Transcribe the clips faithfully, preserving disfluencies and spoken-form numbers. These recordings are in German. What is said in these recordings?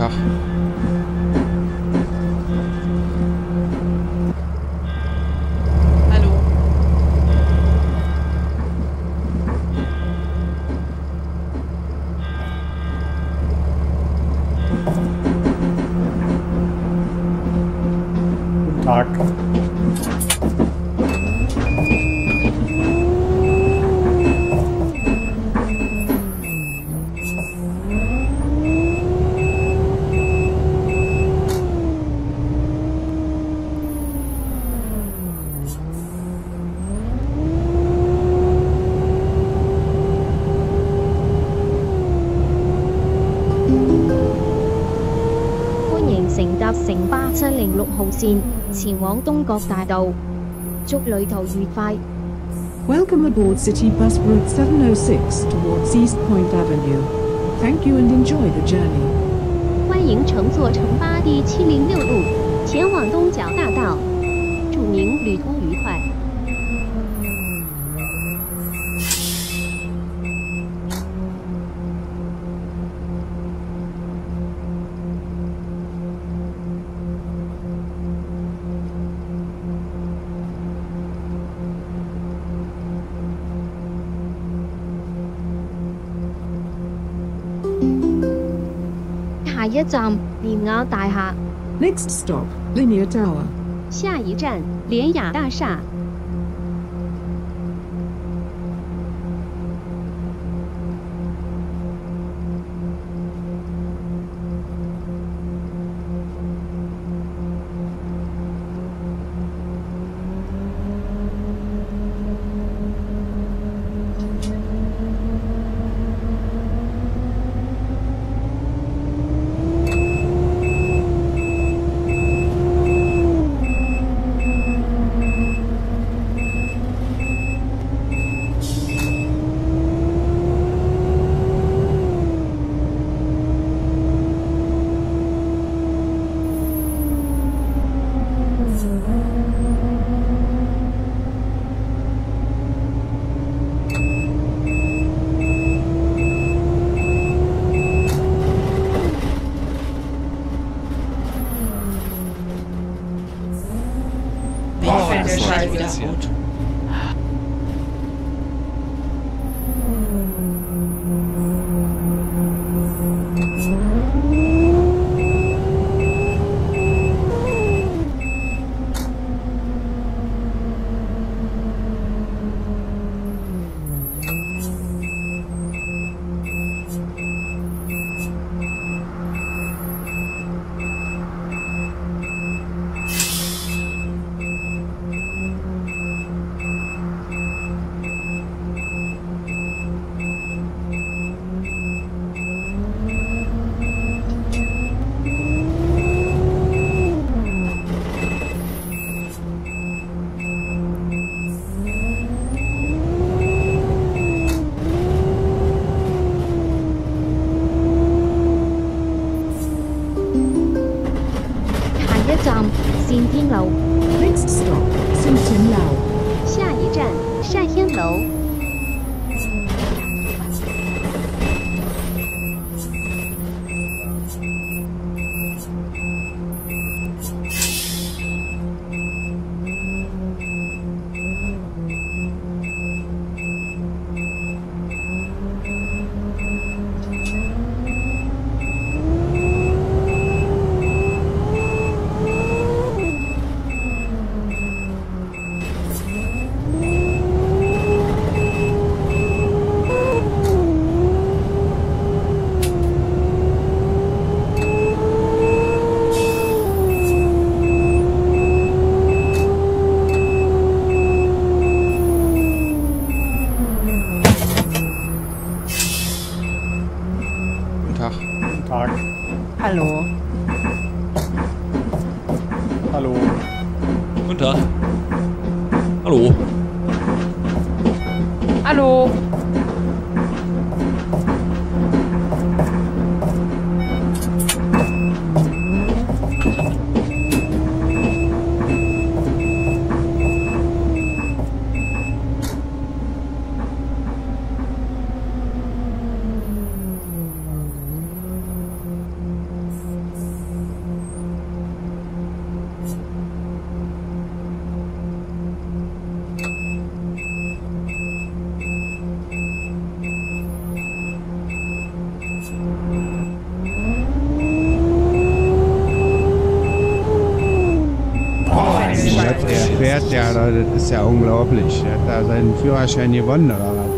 Tag. Hallo. Guten Tag. 乘搭城巴七零六號線前往東角大道，祝旅途愉快。 Welcome aboard City Bus Route seven oh six towards East Point Avenue. Thank you and enjoy the journey. 欢迎乘坐城巴第七零六路前往东角大道，祝您旅途愉快。 下一站聯雅大廈。 Next stop, Linear Tower. 下一站联雅大厦。 Scheiße wieder gut. Next stop, 信天楼。 下一站善天楼。 Tag. Hallo. Hallo. Guten Tag. Hallo. Hallo. das ist ja unglaublich. Er hat da seinen Führerschein gewonnen, oder was?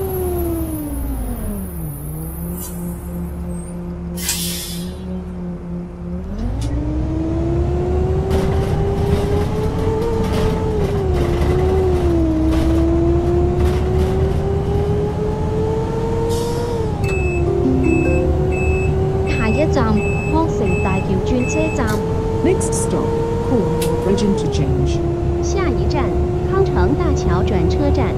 Next stop, Cornwall Bridge Interchange. 下一站，康城大桥转车站。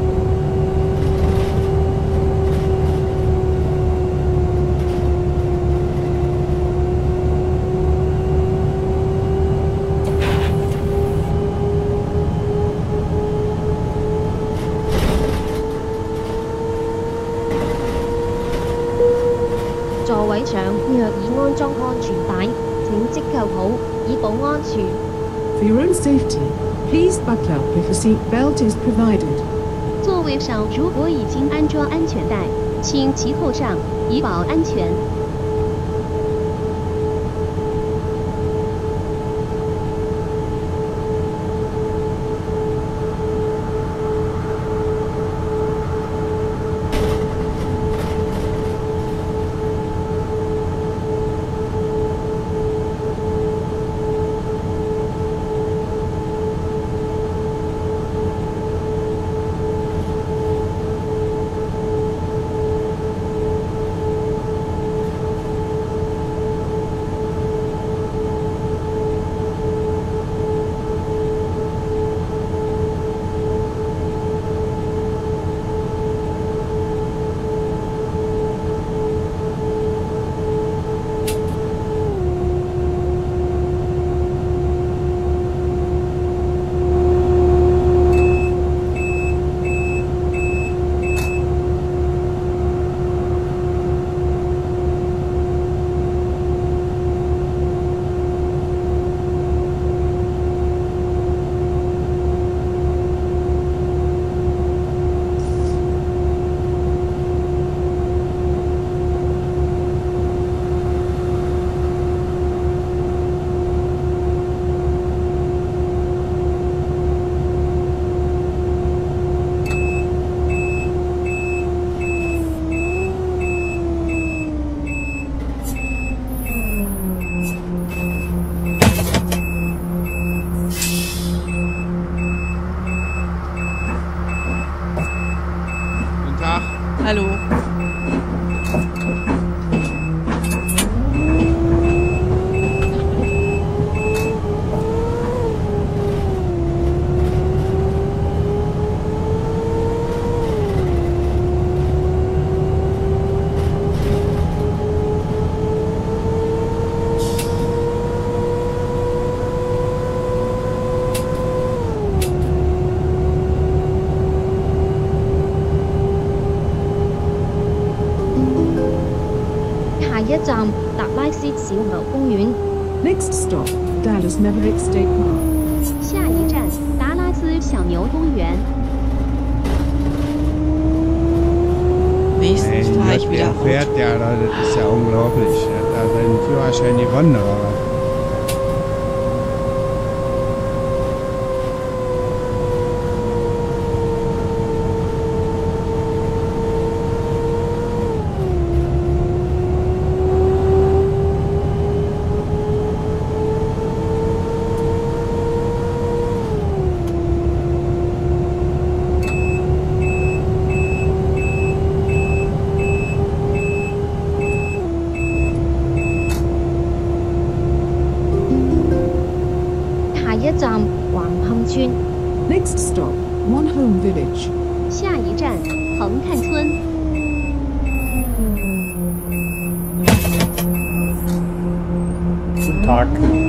座位上若已安裝安全帶，請即扣好，以保安全。 For your own safety, please buckle up if a seat belt is provided. 座位上如果已经安装安全带，请系扣上，以保安全。 Hallo. Next stop, Dallas Maverick State Park. 下一站，达拉斯小牛公园。 Nächstes fahre ich wieder Rot. Fährt ja, das ist ja unglaublich. Er hat da seinen Führerschein gewonnen, oder was? Next stop, One Home Village. 下一站，横看村。 Guten Tag.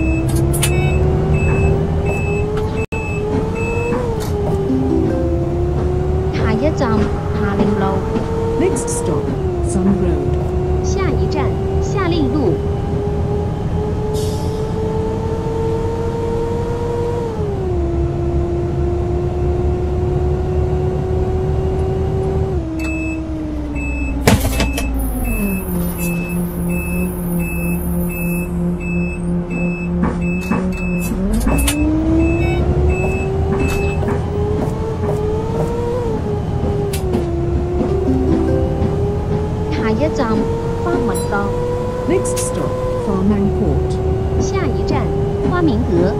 Next stop, Sun Road. 下一站，夏令路。 Next 文閣。 Next stop, Farmang Court. 下一站，花明阁。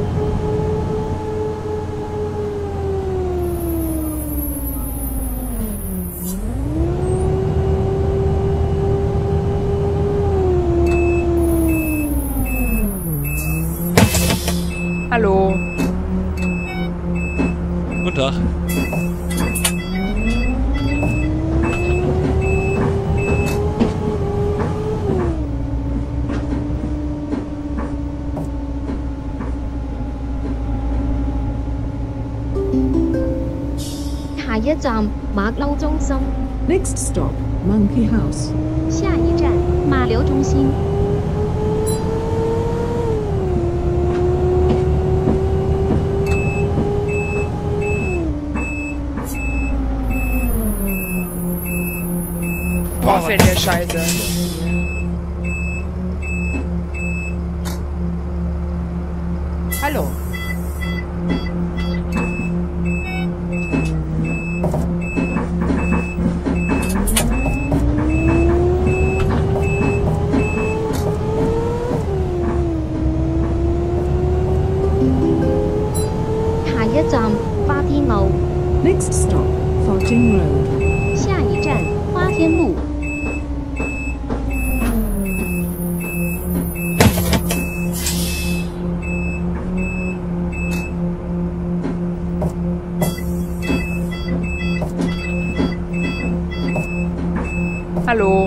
Hallo. Guten Tag. 下一站馬騮中心。 Next stop, Monkey House. 下一站，马流中心。 Boah, fällt der Scheiße. Hallo. Next stop, Farting Road. 下一站，花天路。 Hallo.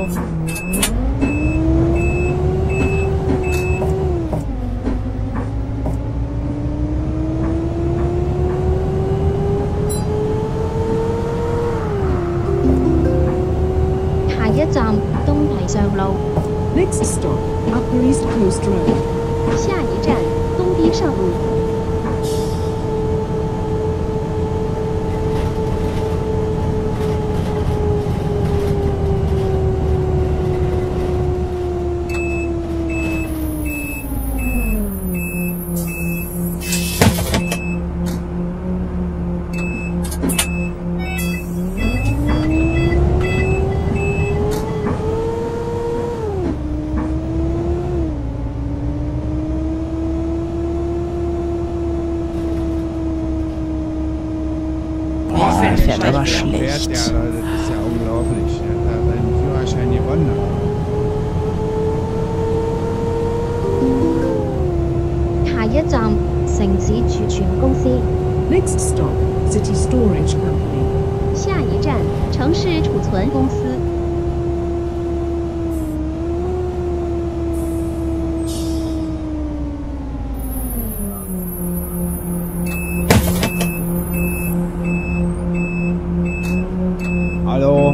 Next stop, Upper East Coast Road. 下一站，东堤上路。 Fährt aber schlecht. Ja, das ist ja unglaublich. Er hat da seinen Führerschein gewonnen. Next stop, City Storage Company. 下一站，城市储存公司。 Hallo.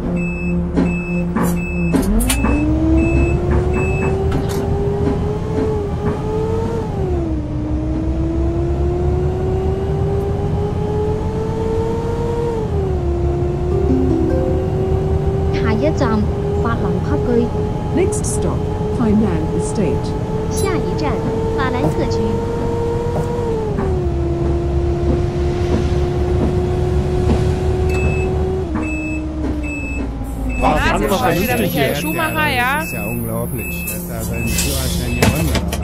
Next stop, Fineland Estate. 下一站，法兰克区。 Ah, das war wieder Michael Schumacher, ja? Das ist ja unglaublich. Er hat da seinen Führerschein gewonnen.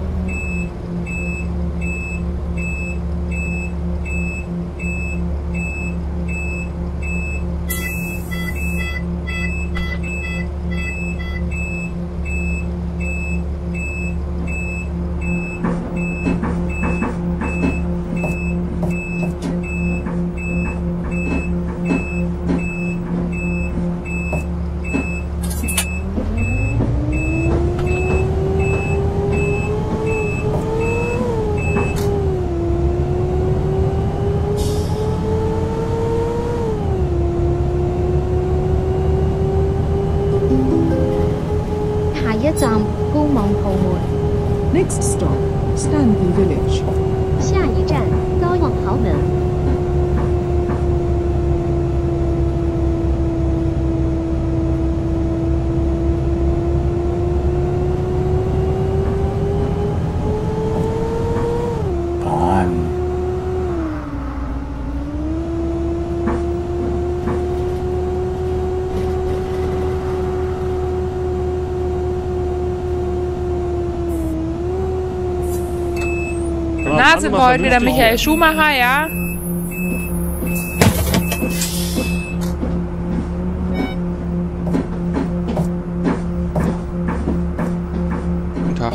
Next stop, Stanley Village. 下一站，高望豪门。 Next Da sind wir heute wieder Michael Schumacher, ja? Guten Tag.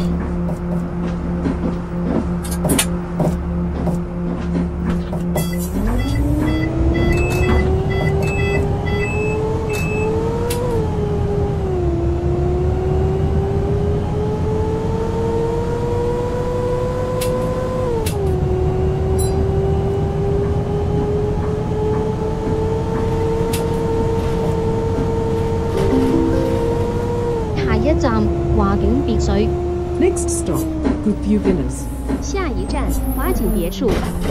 Next stop, Goodview Villas. 下一站，华景别墅。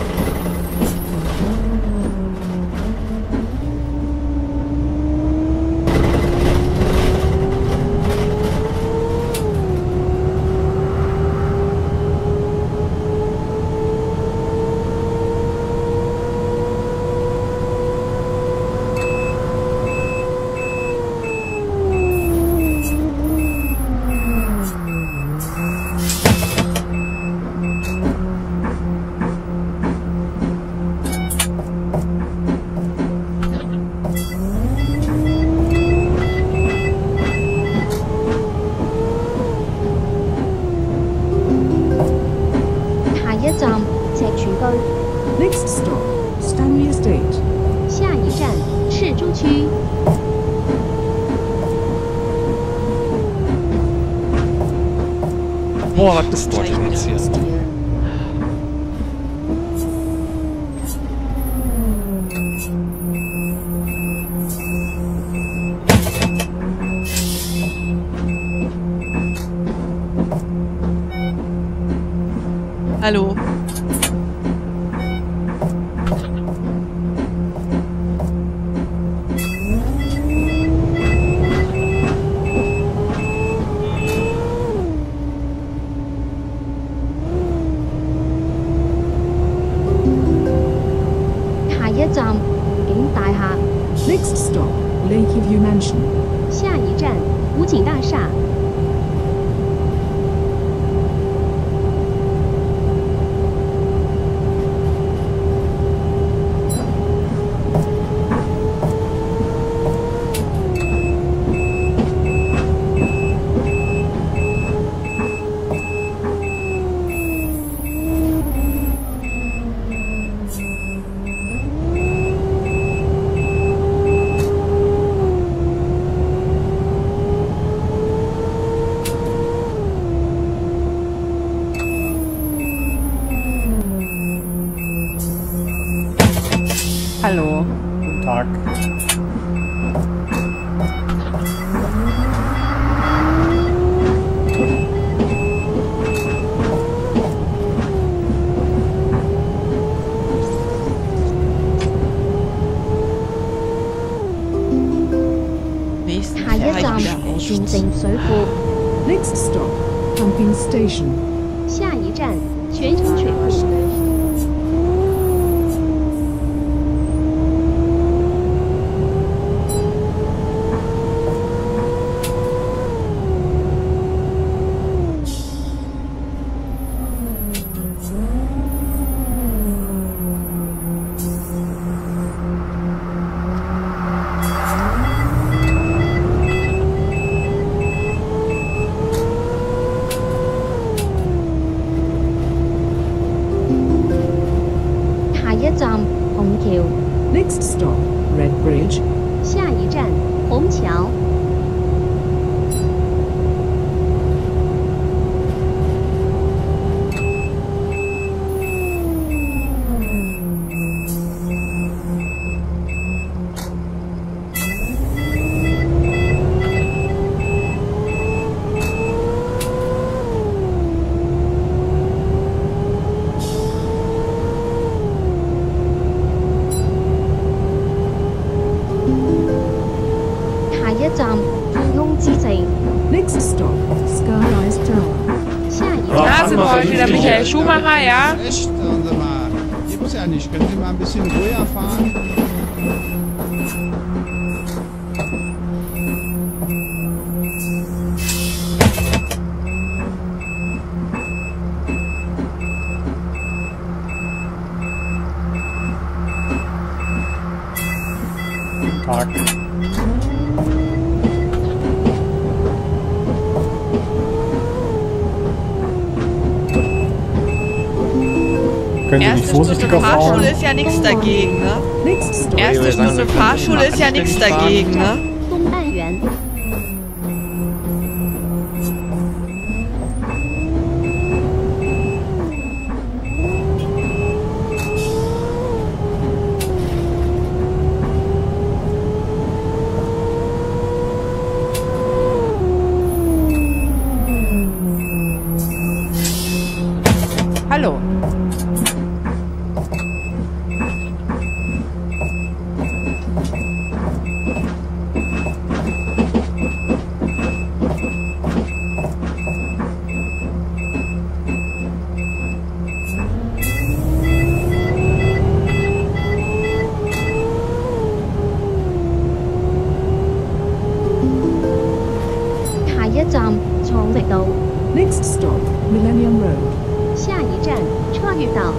Next stop, Stanley Estate. 下一站，赤柱区。 Boah, was ist dort denn jetzt hier? Hallo. Next stop, Lakeview Mansion. 下一站，湖景大厦。 Hallo. Guten Tag. Next stop, Pumping Station. 下一站，泉城水库。 Next stop, Red Bridge. 下一站，虹桥。 Next stop, Skyrise Tower. 下一 Da 站， sind wir heute wieder Michael Schumacher, ja? Echt, sagen Sie mal. Gibt's ja nicht. Können Sie mal ein bisschen ruhiger fahren? Tag. Können Sie nicht Erste Stunde vorsichtiger Fahrschule fahren? ist ja nichts dagegen, ne? Next stop. Erste Stunde Fahrschule ist ja nichts dagegen, ne? 东岸园。 Hallo. Next stop, Millennium Road. 下一站，创日道。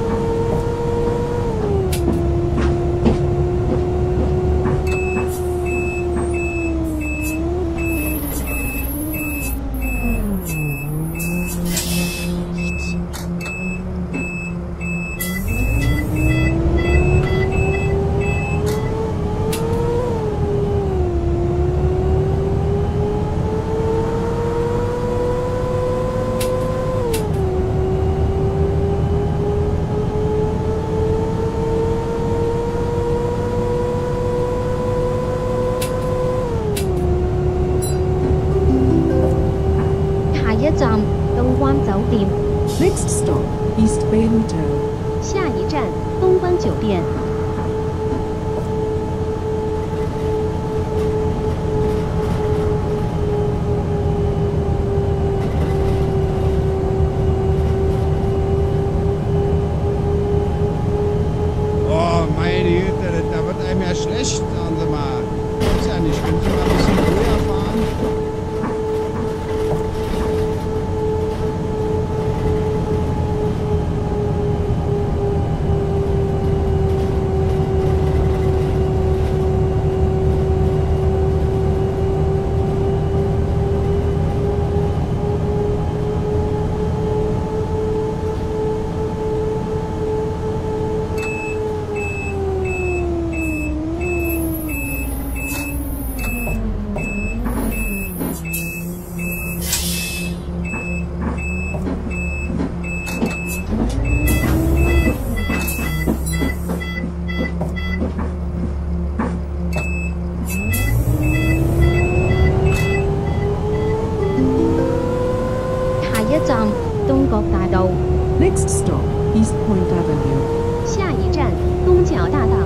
Next stop, East Bay Hotel. 下一站，东关酒店。 Oh, meine Güte, da wird einem ja schlecht, sagen Sie mal. Ist ja nicht, können Sie mal ein bisschen früher fahren? Next stop, East Point Avenue. 下一站，东角大道。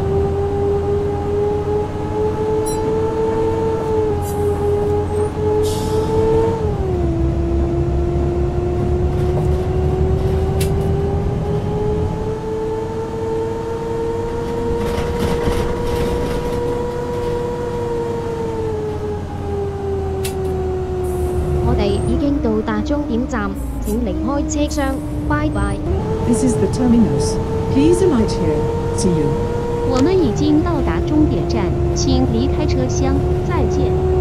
我哋已經到達終點站，請離開車廂。拜拜。 This is the terminus. Please alight here. See you. 我们已经到达终点站，请离开车厢，再见。